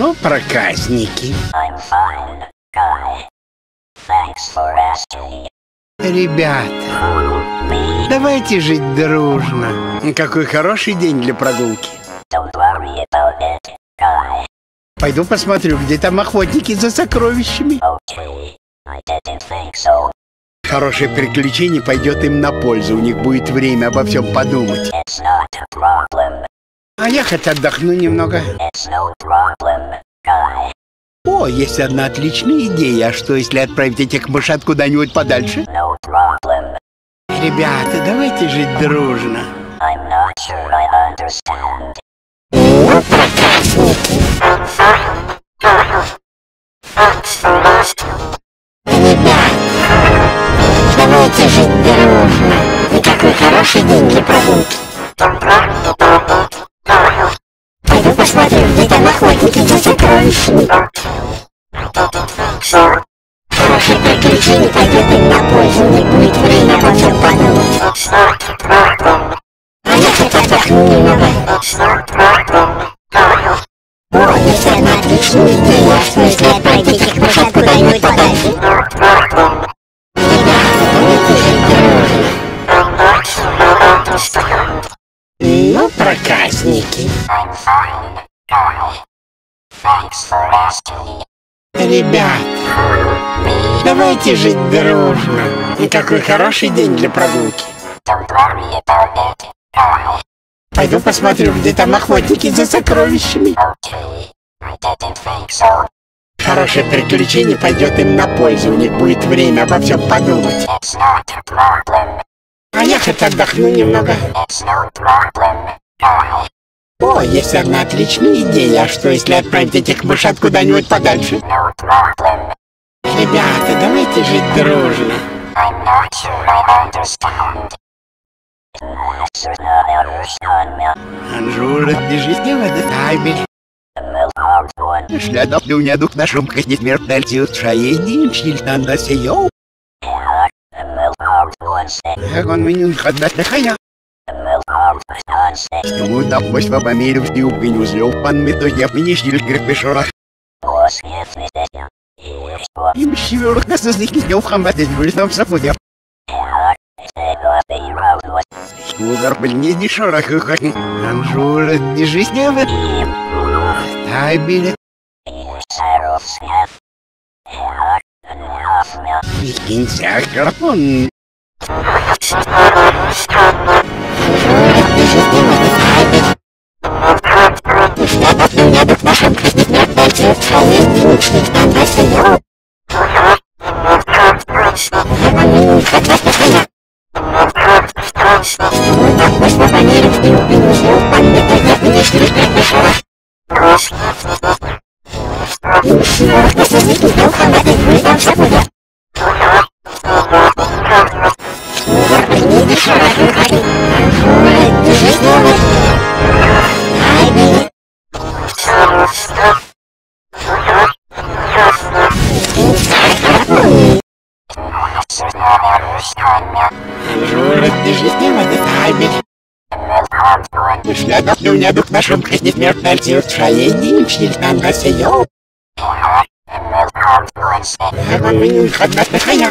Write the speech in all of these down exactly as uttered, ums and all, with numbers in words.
Ну, проказники. I'm fine, guy. Thanks for asking. Ребята, Me? давайте жить дружно. Какой хороший день для прогулки. Don't worry about it, guy. Пойду посмотрю, где там охотники за сокровищами. Okay, I didn't think so. Хорошее приключение пойдет им на пользу. У них будет время обо всем подумать. It's not a problem. А я хоть отдохну немного. It's no problem, guy. О, есть одна отличная идея. А что, если отправить этих мышат куда-нибудь подальше? No problem. Ребята, давайте жить дружно. I'm not sure I understand. Давайте жить дружно. И какой хороший день для прогулки. Пойду посмотрю, где там охотники за сокровищами. Хорошее приключение пойдет им на пользу, у них будет время обо всем подумать. А я хоть отдохну немного. О, есть одна отличная идея, что если отправить этих мышат куда-нибудь подальше? Ну, проказники. I'm fine, guy. Thanks for asking. Ребята, Me? давайте жить дружно. И какой хороший день для прогулки. Don't worry about it, guy. Пойду посмотрю, где там охотники за сокровищами. Okay, I didn't think so. Хорошее приключение пойдет им на пользу. У них будет время обо всем подумать. It's not a problem. А я хоть отдохну немного. It's no problem, guy. О, есть одна отличная идея. А что, если отправить этих мышат куда-нибудь подальше? No problem. Ребята, давайте жить дружно. I'm not sure I understand. Анжура, держись, не вода, табель. Śladów duniadów na szumkach nieśmiertelców trzajeni, sziltan na seją. Jak on mnie chodać na haja. Тому да пусть по померу в тюб и не узлёв пан мы то я мне шил гребешорах. Им щевёрок нас из них не днёв хамбатить будет нам сапудя. Скугар был не дешорах и хоть. Анжура, держись, не вода. Табель. Викинься, гарпун. Анжура, держись, не вода, табель. Śladów duniadów na szumkach nieśmiertelców trzajeni, sziltan na seją. Jak on mnie chodać na haja.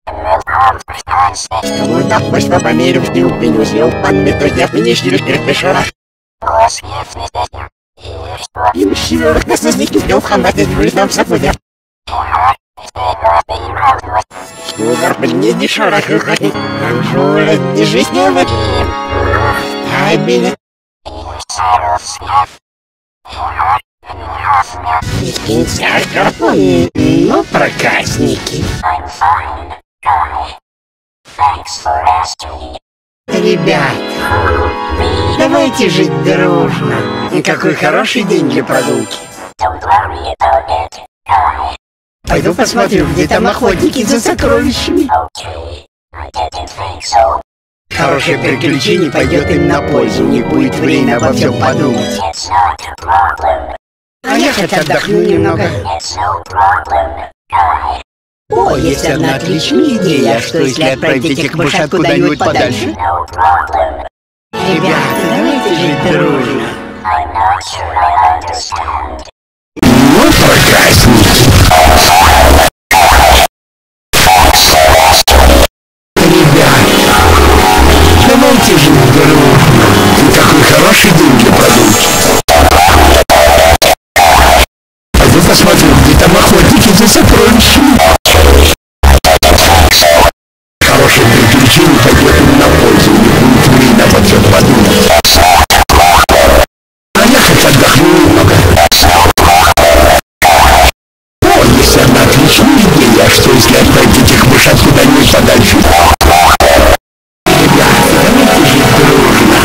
Тому да пусть по померу в тюб и не узлёв пан мы то я мне шил гребешорах. Им щевёрок нас из них не днёв хамбатить будет нам сапудя. Скугар был не дешорах и хоть. Анжура, держись, не вода. Табель. Викинься, гарпун. Ну, проказники. I'm fine, guy. Thanks for asking. Ребята, Me? давайте жить дружно. И какой хороший день для прогулки. Don't worry about it, guy. Пойду посмотрю, где там охотники за сокровищами. Okay, I didn't think so. Хорошее приключение пойдет им на пользу. У них будет время обо всем подумать. It's not a problem. А я хоть отдохну немного. It's no problem, guy. О, есть одна отличная идея. А что, если отправить этих мышат куда-нибудь подальше? No problem. Ребята, давайте жить дружно. I'm not sure I understand. посмотрю, где там охотники за сокровищами. Хорошее приключение пойдет им на пользу, у них будет время обо всем подумать. А я хоть отдохну немного. О, есть одна отличная идея, а что если отправить этих мышат куда-нибудь подальше? Ребята, давайте жить дружно.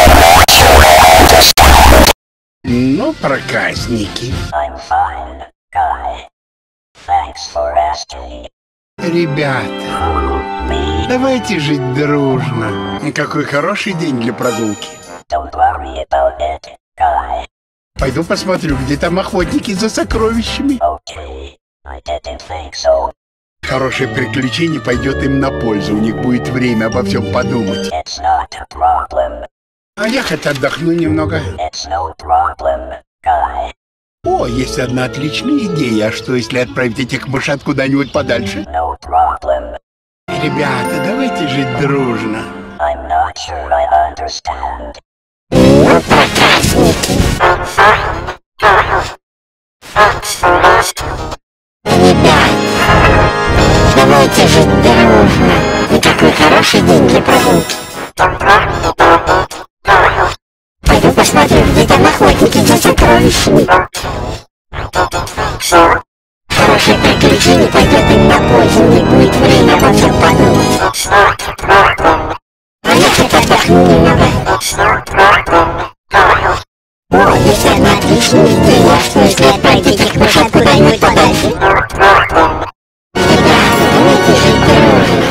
Ну, проказники. I'm fine, Guy. Thanks for asking. Ребята, Me, давайте жить дружно. Какой хороший день для прогулки. don't worry about it, Guy. Пойду посмотрю, где там охотники за сокровищами. Okay, I didn't think so. Хорошее приключение пойдет им на пользу, у них будет время обо всем подумать. It's not a problem. А я хоть отдохну немного. It's no problem, Guy. О, есть одна отличная идея. А что, если отправить этих мышат куда-нибудь подальше? No problem. Ребята, давайте жить дружно. I'm not sure I understand. Ну, проказники. Ребят, давайте жить дружно. И какой хороший день для прогулки. Пойду посмотрю, где там охотники за сокровищами. Хорошее приключение пойдет им на пользу, не будет время обо всем подумать. А я хоть отдохну немного. О, есть одна отличная идея, что если отправить этих мышат куда-нибудь подальше? Ребята, давайте жить дружно.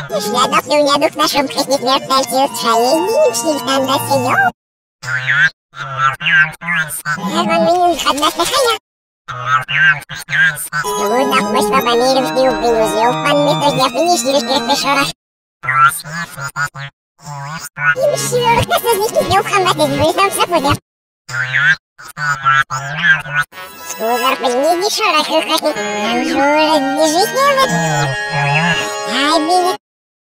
Śladów niewiadów naszą przeciwiertę z szaleni, śliwna na synią. Evan minun hadnasta kaya. Сегодня мы с Папамиром ждем принузил, он мы то я финишили перепешора. И мужчина, кто созники не ухамбаты, вы там запудя. Скугар поднеди шора, хухати. Жура, не жить не вы. Ай, били.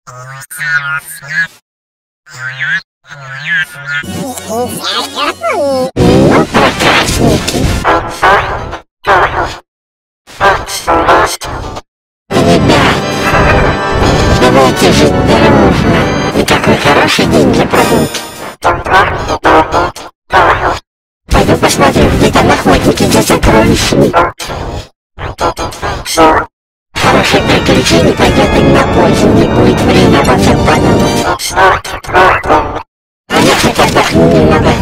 Давайте жить дружно. И какой хороший день для прогулки. Пойду посмотрю, где там охотники за сокровищами. Хорошее приключение пойдет им на пользу, не будет время обо всем подумать. А я хоть отдохну немного.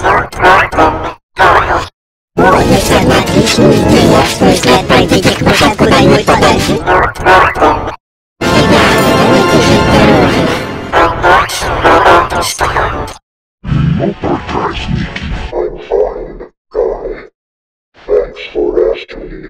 О, есть одна отличная идея, что если отправить их мышат куда-нибудь подальше. Ребята, давайте жить дружно. Ну, проказники. I'm fine, guy. Thanks for asking me.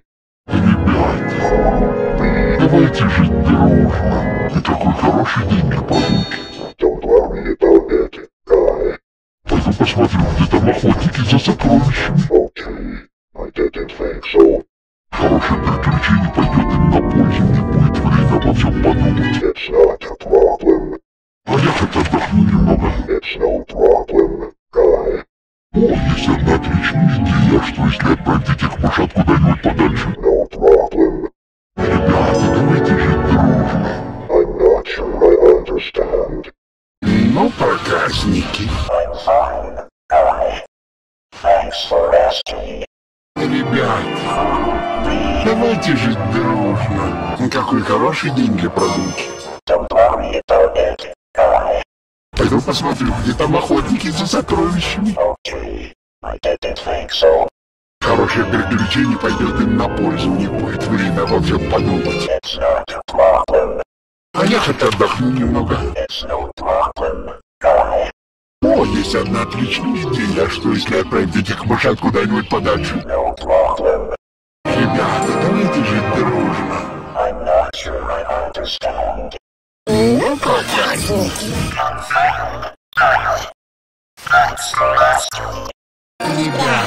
Ребята, давайте жить дружно. И такой хороший день для прогулки. Don't worry about it, guy. Пойду посмотрю, где там охотники за сокровищами. Okay, I didn't think so. Хорошее приключение пойдет им на пользу, не будет время обо всем подумать. It's not a problem. А я хоть отдохну немного. It's no problem, guy. О, есть одна отличная идея, что если отправить этих мышат куда-нибудь подальше. No problem. Ребята, давайте жить дружно. I'm not sure I understand. Ну, проказники. I'm fine, guy. Thanks for asking. Ребята, давайте жить дружно. Какой хороший день для прогулки. Don't worry about it, guy. Пойду посмотрю, где там охотники за сокровищами. Okay, I didn't think so. Хорошее приключение пойдет им на пользу, не будет время обо всем подумать. It's not a problem. А я хоть отдохну немного. It's no problem, guy. О, есть одна отличная идея, что если отправить этих мышат куда-нибудь подальше. No problem. Ребята, давайте жить дружно. I'm not sure I understand. Ну, проказники. I'm fine, guy. Thanks for asking. Ребята,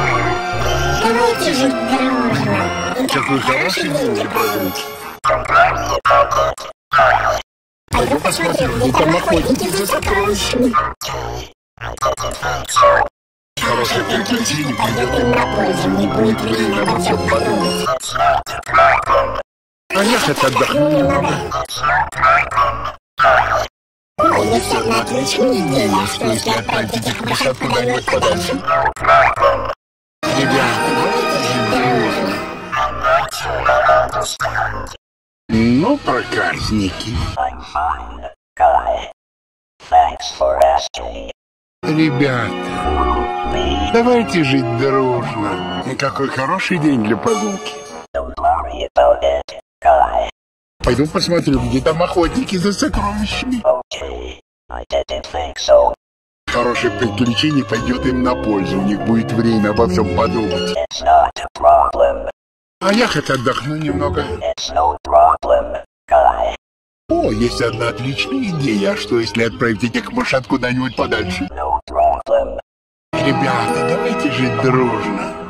давайте жить дружно. Какой хороший день для прогулки. Don't worry about it, guy. Пойду посмотрю, где там охотники за сокровищами. Okay, I didn't think so. Хорошее приключение пойдет им на пользу, не будет время обо всем подумать. It's not a problem. А я хоть отдохну немного. It's no problem, guy. О, есть одна отличная идея, что если отправить этих мышат куда-нибудь подальше. No problem. Ребята, давайте жить дружно. I'm not sure I understand. Ну, проказники. I'm fine, guy. Thanks for asking. Ребята, давайте жить дружно. Какой хороший день для прогулки. Don't worry about it, guy. Пойду посмотрю, где там охотники за сокровищами. Okay, I didn't think so. Хорошее приключение пойдет им на пользу, у них будет время обо всем подумать. It's not a problem. А я хоть отдохну немного. It's no problem, guy. О, есть одна отличная идея, что если отправить этих мышат куда-нибудь подальше. No problem. Ребята, давайте жить дружно.